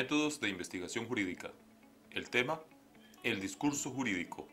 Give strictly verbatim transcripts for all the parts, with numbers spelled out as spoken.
Métodos de investigación jurídica. El tema, el discurso jurídico.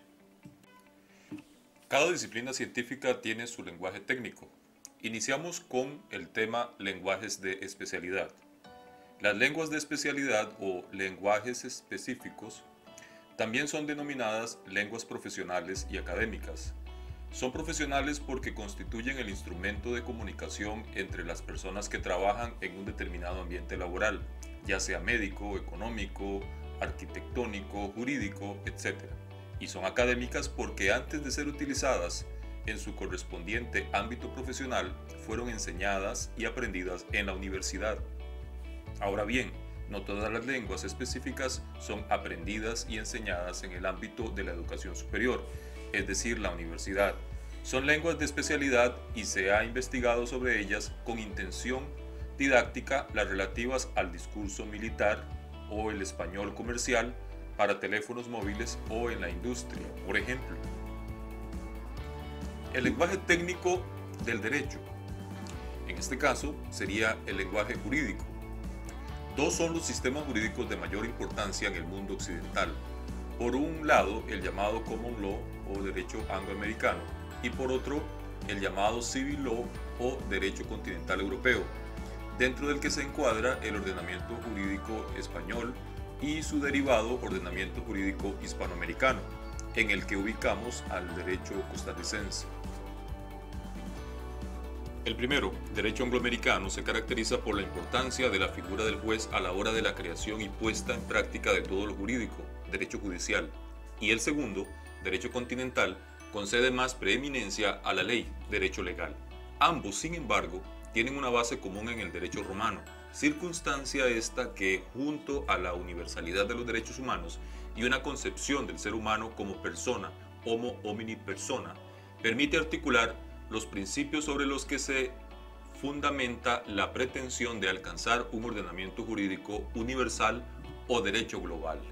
Cada disciplina científica tiene su lenguaje técnico. Iniciamos con el tema lenguajes de especialidad. Las lenguas de especialidad o lenguajes específicos también son denominadas lenguas profesionales y académicas. Son profesionales porque constituyen el instrumento de comunicación entre las personas que trabajan en un determinado ambiente laboral, ya sea médico, económico, arquitectónico, jurídico, etcétera. Y son académicas porque antes de ser utilizadas en su correspondiente ámbito profesional, fueron enseñadas y aprendidas en la universidad. Ahora bien, no todas las lenguas específicas son aprendidas y enseñadas en el ámbito de la educación superior, es decir, la universidad. Son lenguas de especialidad y se ha investigado sobre ellas con intención didáctica las relativas al discurso militar o el español comercial para teléfonos móviles o en la industria, por ejemplo. El lenguaje técnico del derecho. En este caso sería el lenguaje jurídico. Dos son los sistemas jurídicos de mayor importancia en el mundo occidental. Por un lado, el llamado Common Law o Derecho Angloamericano y por otro, el llamado Civil Law o Derecho Continental Europeo, dentro del que se encuadra el ordenamiento jurídico español y su derivado ordenamiento jurídico hispanoamericano, en el que ubicamos al derecho costarricense. El primero, derecho angloamericano, se caracteriza por la importancia de la figura del juez a la hora de la creación y puesta en práctica de todo lo jurídico, derecho judicial. Y el segundo, derecho continental, concede más preeminencia a la ley, derecho legal. Ambos, sin embargo, tienen una base común en el derecho romano, circunstancia esta que, junto a la universalidad de los derechos humanos y una concepción del ser humano como persona, homo homini persona, permite articular los principios sobre los que se fundamenta la pretensión de alcanzar un ordenamiento jurídico universal o derecho global.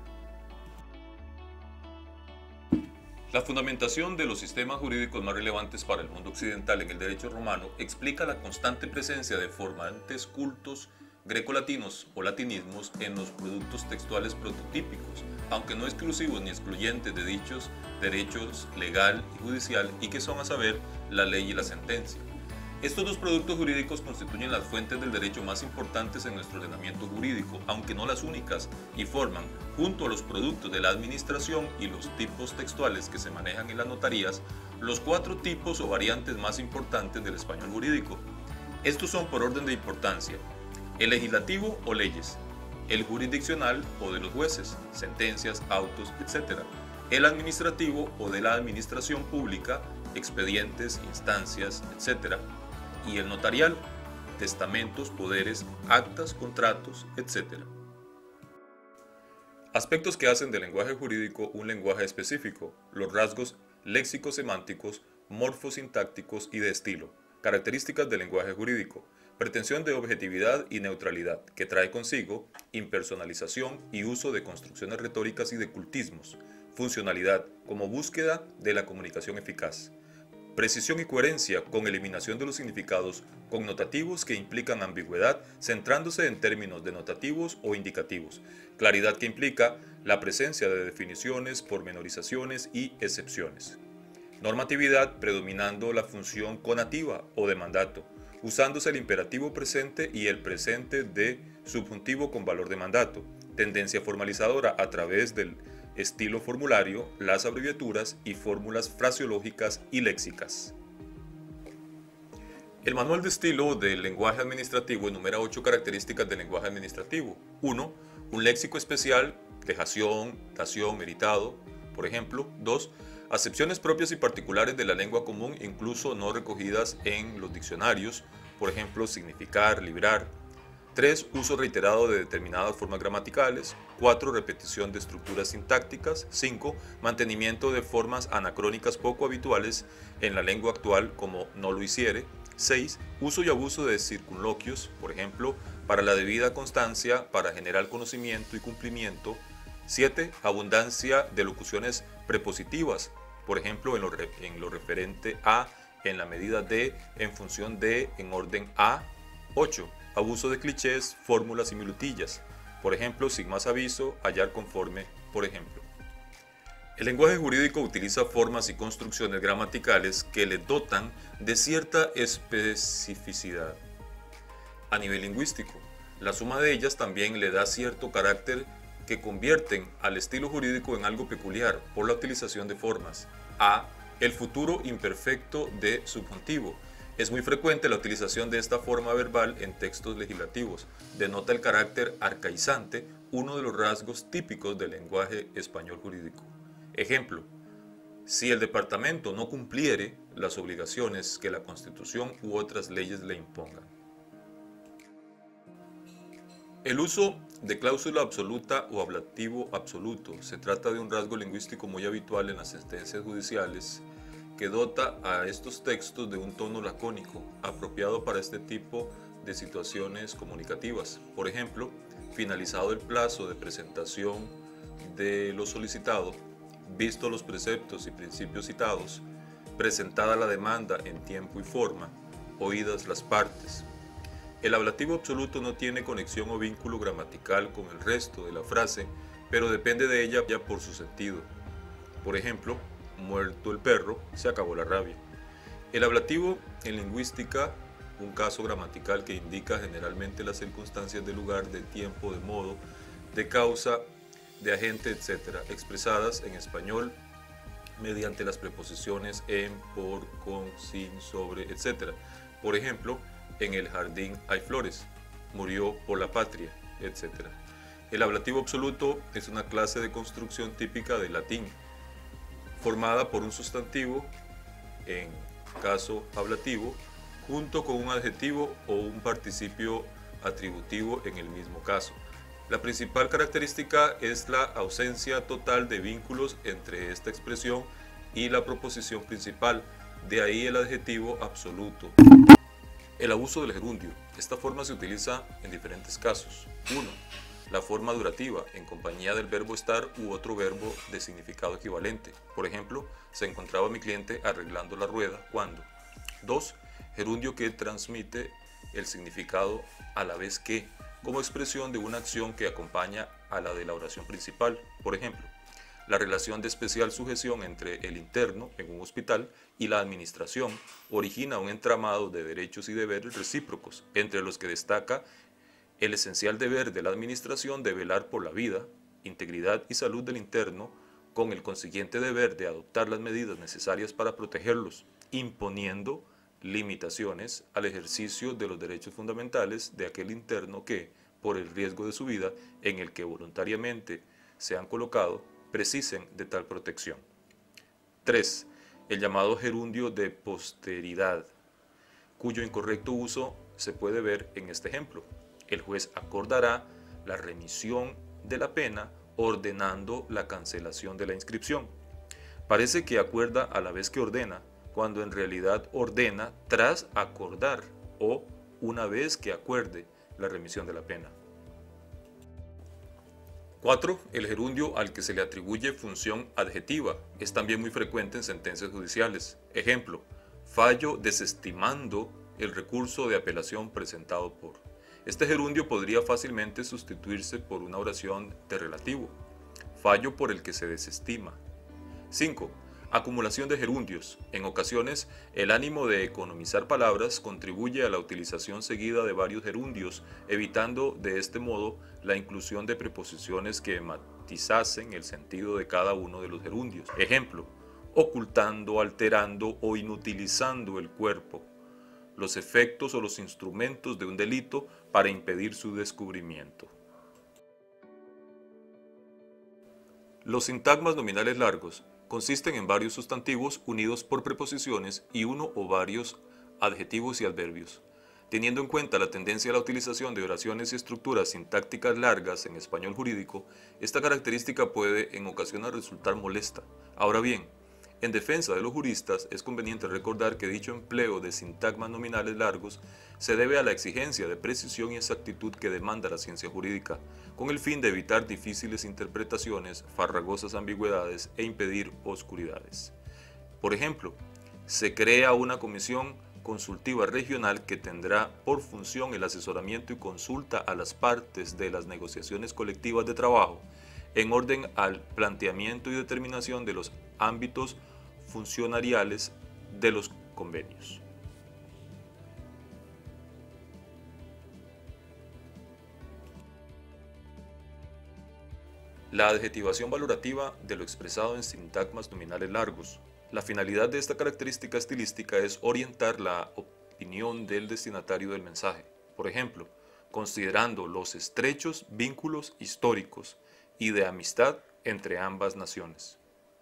La fundamentación de los sistemas jurídicos más relevantes para el mundo occidental en el derecho romano explica la constante presencia de formantes cultos grecolatinos o latinismos en los productos textuales prototípicos, aunque no exclusivos ni excluyentes de dichos derechos legal y judicial, y que son a saber la ley y la sentencia. Estos dos productos jurídicos constituyen las fuentes del derecho más importantes en nuestro ordenamiento jurídico, aunque no las únicas, y forman, junto a los productos de la administración y los tipos textuales que se manejan en las notarías, los cuatro tipos o variantes más importantes del español jurídico. Estos son por orden de importancia: el legislativo o leyes, el jurisdiccional o de los jueces, sentencias, autos, etcétera, el administrativo o de la administración pública, expedientes, instancias, etcétera, y el notarial, testamentos, poderes, actas, contratos, etcétera. Aspectos que hacen del lenguaje jurídico un lenguaje específico: los rasgos léxico-semánticos, morfosintácticos y de estilo. Características del lenguaje jurídico: pretensión de objetividad y neutralidad, que trae consigo impersonalización y uso de construcciones retóricas y de cultismos. Funcionalidad, como búsqueda de la comunicación eficaz. Precisión y coherencia, con eliminación de los significados connotativos que implican ambigüedad, centrándose en términos denotativos o indicativos. Claridad, que implica la presencia de definiciones, pormenorizaciones y excepciones. Normatividad, predominando la función conativa o de mandato, usándose el imperativo presente y el presente de subjuntivo con valor de mandato. Tendencia formalizadora a través del estilo formulario, las abreviaturas y fórmulas fraseológicas y léxicas. El manual de estilo del lenguaje administrativo enumera ocho características del lenguaje administrativo. uno. Un léxico especial, dejación, dación, meritado, por ejemplo. dos. Acepciones propias y particulares de la lengua común, incluso no recogidas en los diccionarios, por ejemplo, significar, librar. tres. Uso reiterado de determinadas formas gramaticales. cuatro. Repetición de estructuras sintácticas. cinco. Mantenimiento de formas anacrónicas poco habituales en la lengua actual, como no lo hiciere. seis. Uso y abuso de circunloquios, por ejemplo, para la debida constancia, para generar conocimiento y cumplimiento. siete. Abundancia de locuciones prepositivas, por ejemplo, en lo, re, en lo referente a, en la medida de, en función de, en orden a. ocho. Abuso de clichés, fórmulas y muletillas. Por ejemplo, sin más aviso, hallar conforme, por ejemplo. El lenguaje jurídico utiliza formas y construcciones gramaticales que le dotan de cierta especificidad. A nivel lingüístico, la suma de ellas también le da cierto carácter que convierten al estilo jurídico en algo peculiar por la utilización de formas. A. El futuro imperfecto de subjuntivo. Es muy frecuente la utilización de esta forma verbal en textos legislativos. Denota el carácter arcaizante, uno de los rasgos típicos del lenguaje español jurídico. Ejemplo: si el departamento no cumpliere las obligaciones que la Constitución u otras leyes le impongan. El uso de cláusula absoluta o ablativo absoluto se trata de un rasgo lingüístico muy habitual en las sentencias judiciales que dota a estos textos de un tono lacónico, apropiado para este tipo de situaciones comunicativas. Por ejemplo, finalizado el plazo de presentación de lo solicitado, visto los preceptos y principios citados, presentada la demanda en tiempo y forma, oídas las partes. El ablativo absoluto no tiene conexión o vínculo gramatical con el resto de la frase, pero depende de ella ya por su sentido. Por ejemplo, muerto el perro, se acabó la rabia. El ablativo en lingüística, un caso gramatical que indica generalmente las circunstancias de lugar, de tiempo, de modo, de causa, de agente, etcétera, expresadas en español mediante las preposiciones en, por, con, sin, sobre, etcétera. Por ejemplo, en el jardín hay flores, murió por la patria, etcétera. El ablativo absoluto es una clase de construcción típica del latín, formada por un sustantivo, en caso ablativo, junto con un adjetivo o un participio atributivo en el mismo caso. La principal característica es la ausencia total de vínculos entre esta expresión y la proposición principal, de ahí el adjetivo absoluto. El abuso del gerundio. Esta forma se utiliza en diferentes casos. uno. La forma durativa, en compañía del verbo estar u otro verbo de significado equivalente. Por ejemplo, se encontraba mi cliente arreglando la rueda cuando. dos. Gerundio que transmite el significado a la vez que, como expresión de una acción que acompaña a la de la oración principal. Por ejemplo, la relación de especial sujeción entre el interno en un hospital y la administración origina un entramado de derechos y deberes recíprocos, entre los que destaca el esencial deber de la administración de velar por la vida, integridad y salud del interno, con el consiguiente deber de adoptar las medidas necesarias para protegerlos, imponiendo limitaciones al ejercicio de los derechos fundamentales de aquel interno que, por el riesgo de su vida en el que voluntariamente se han colocado, precisen de tal protección. tres. El llamado gerundio de posteridad, cuyo incorrecto uso se puede ver en este ejemplo. El juez acordará la remisión de la pena ordenando la cancelación de la inscripción. Parece que acuerda a la vez que ordena, cuando en realidad ordena tras acordar o una vez que acuerde la remisión de la pena. cuatro. El gerundio al que se le atribuye función adjetiva es también muy frecuente en sentencias judiciales. Ejemplo: fallo desestimando el recurso de apelación presentado por. Este gerundio podría fácilmente sustituirse por una oración de relativo: fallo por el que se desestima. cinco. Acumulación de gerundios. En ocasiones, el ánimo de economizar palabras contribuye a la utilización seguida de varios gerundios, evitando de este modo la inclusión de preposiciones que matizasen el sentido de cada uno de los gerundios. Ejemplo: ocultando, alterando o inutilizando el cuerpo, los efectos o los instrumentos de un delito para impedir su descubrimiento. Los sintagmas nominales largos consisten en varios sustantivos unidos por preposiciones y uno o varios adjetivos y adverbios. Teniendo en cuenta la tendencia a la utilización de oraciones y estructuras sintácticas largas en español jurídico, esta característica puede en ocasiones resultar molesta. Ahora bien, en defensa de los juristas, es conveniente recordar que dicho empleo de sintagmas nominales largos se debe a la exigencia de precisión y exactitud que demanda la ciencia jurídica, con el fin de evitar difíciles interpretaciones, farragosas ambigüedades e impedir oscuridades. Por ejemplo, se crea una comisión consultiva regional que tendrá por función el asesoramiento y consulta a las partes de las negociaciones colectivas de trabajo en orden al planteamiento y determinación de los ámbitos funcionariales de los convenios. La adjetivación valorativa de lo expresado en sintagmas nominales largos. La finalidad de esta característica estilística es orientar la opinión del destinatario del mensaje. Por ejemplo, considerando los estrechos vínculos históricos y de amistad entre ambas naciones.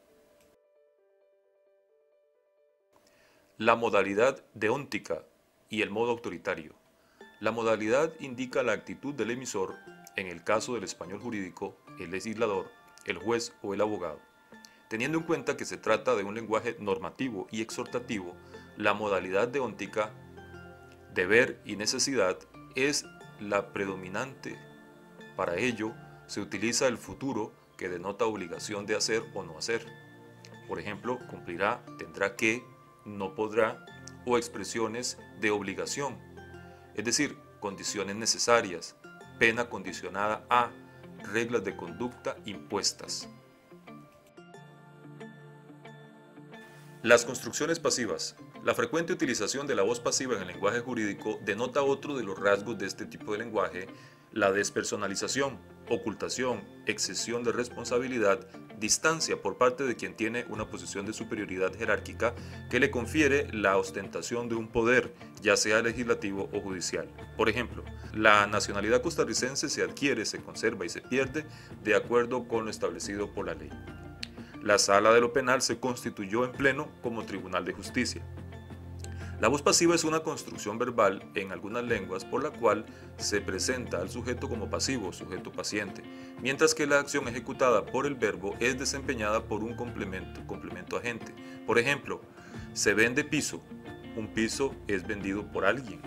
La modalidad deóntica y el modo autoritario. La modalidad indica la actitud del emisor, en el caso del español jurídico, el legislador, el juez o el abogado. Teniendo en cuenta que se trata de un lenguaje normativo y exhortativo, la modalidad deóntica, deber y necesidad, es la predominante. Para ello, se utiliza el futuro que denota obligación de hacer o no hacer. Por ejemplo, cumplirá, tendrá que, no podrá, o expresiones de obligación, es decir, condiciones necesarias, pena condicionada a, reglas de conducta impuestas. Las construcciones pasivas. La frecuente utilización de la voz pasiva en el lenguaje jurídico denota otro de los rasgos de este tipo de lenguaje: la despersonalización, ocultación, excesión de responsabilidad, distancia por parte de quien tiene una posición de superioridad jerárquica que le confiere la ostentación de un poder, ya sea legislativo o judicial. Por ejemplo, la nacionalidad costarricense se adquiere, se conserva y se pierde de acuerdo con lo establecido por la ley. La Sala de lo Penal se constituyó en pleno como Tribunal de Justicia. La voz pasiva es una construcción verbal en algunas lenguas por la cual se presenta al sujeto como pasivo, sujeto paciente, mientras que la acción ejecutada por el verbo es desempeñada por un complemento, complemento agente. Por ejemplo, se vende piso, un piso es vendido por alguien.